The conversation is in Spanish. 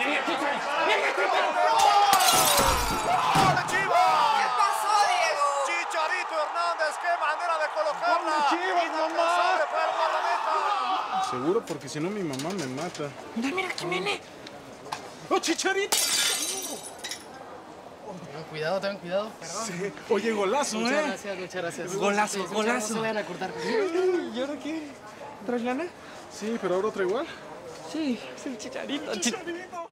¿Qué pasó, Diego? Chicharito Hernández, qué manera de colocarla. Chivas, Fue el guardameta. Seguro, porque si no mi mamá me mata. Mira, aquí viene. ¡Oh, Chicharito! Ten cuidado. Perdón. Sí. Oye, golazo, Muchas gracias. Golazo, Sí, golazo. No se vayan a cortar. ¿Y ahora qué? ¿Traes lana? Sí, pero ahora otra igual. Sí, es el Chicharito. Chicharito.